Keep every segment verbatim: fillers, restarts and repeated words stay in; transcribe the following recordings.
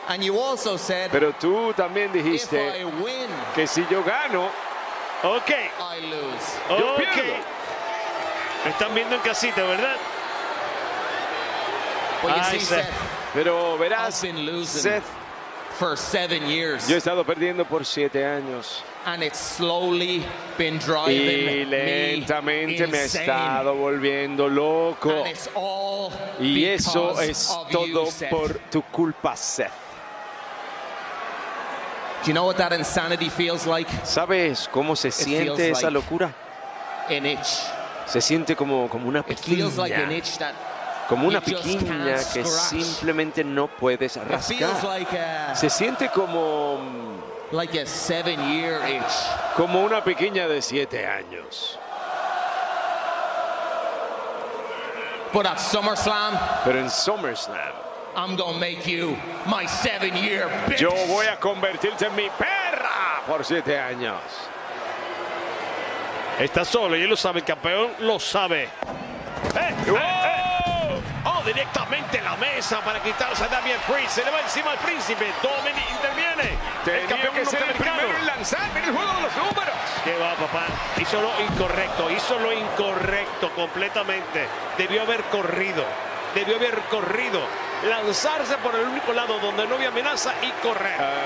And you also said, pero tú también dijiste if I win, que si yo gano, Ok. I lose. yo Ok. pierdo. Me están viendo en casita, ¿verdad? But you Ay, see, Seth. Seth, Pero I've verás, been losing Seth, for seven years. yo he estado perdiendo por siete años. And it's slowly been Y driving lentamente me me he insane. estado volviendo loco. And it's all Y eso because es of todo you, Seth. por tu culpa, Seth. Do you know what that insanity feels like? ¿Sabes cómo se siente feels esa like- locura? An itch. Se siente como, como una It feels like an piquiña. itch that Como una you just piquiña can't que scratch. simplemente no puedes It feels rascar. like a, Se siente como, like a seven-year itch. como una piquiña de siete años. But at SummerSlam, Pero en SummerSlam, I'm gonna make you my seven-year bitch. yo voy a convertirte en mi perra por siete años. Está solo y él lo sabe, el campeón lo sabe. ¡Eh! ¡Eh! ¡Eh! ¡Oh! Directamente en la mesa para quitarse a Damian Priest. Se le va encima al príncipe. Dominic interviene. El campeón que ser el norteamericano. primero en lanzar. Mira el juego de los números. ¿Qué va, papá? Hizo lo incorrecto. Hizo lo incorrecto completamente. Debió haber corrido. Debió haber corrido. Lanzarse por el único lado donde no había amenaza y correr. Ah,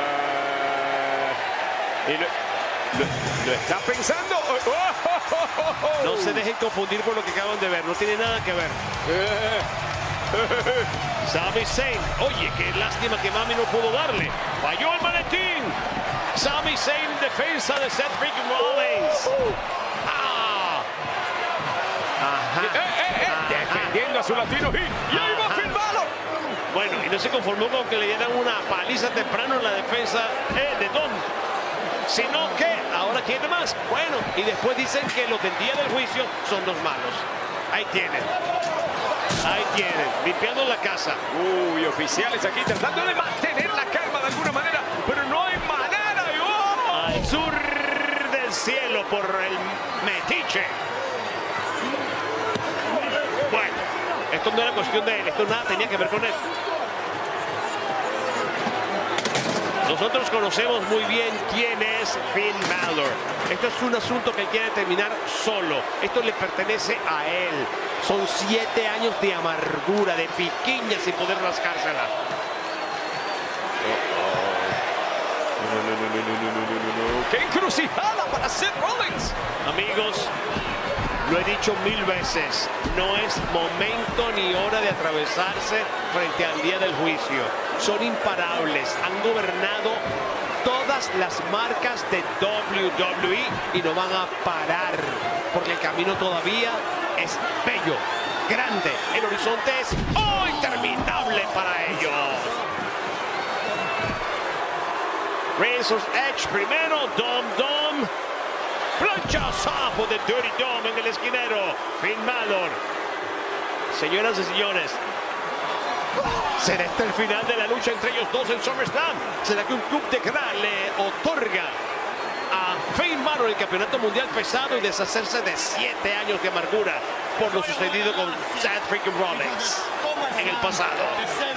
y lo, lo- lo está pensando. Oh, oh, oh, oh, oh. No se dejen confundir por lo que acaban de ver. No tiene nada que ver. Sami Zayn. Oye, qué lástima que Mami no pudo darle. Falló el maletín. Sami Zayn, defensa de Seth freaking Rollins. Ah. Ajá. Eh, eh, eh, defendiendo a su latino. Y, y ahí va Finn Balor. Bueno, y no se conformó con que le dieran una paliza temprano en la defensa eh, de Dom, sino que ahora quiere más. Bueno, y después dicen que los del día del juicio son los malos. Ahí tienen. Ahí tienen, limpiando la casa. Uy, oficiales aquí tratando de mantener la calma de alguna manera, pero no hay manera. Y, oh. Al sur del cielo por el metiche. Bueno, esto no era cuestión de él, esto nada tenía que ver con él. Nosotros conocemos muy bien quién es Finn Balor. Esto es un asunto que quiere terminar solo. Esto le pertenece a él. Son siete años de amargura, de piquiña sin poder rascársela. No, no, no, no, no, no, no, no, no. ¡Qué encrucijada para Seth Rollins! Amigos, lo he dicho mil veces, no es momento ni hora de atravesarse frente al día del juicio. Son imparables, han gobernado todas las marcas de doble u doble u E y no van a parar, porque el camino todavía es bello, grande, el horizonte es oh, interminable para ellos. Razor's Edge primero, Dom Dom. Planchazo de Dirty Dom en el esquinero. Finn Balor. Señoras y señores, ¿será este el final de la lucha entre ellos dos en SummerSlam? ¿Será que un club de Gran le otorga a Finn Balor el campeonato mundial pesado y deshacerse de siete años de amargura por lo sucedido con Seth freaking Rollins en el pasado?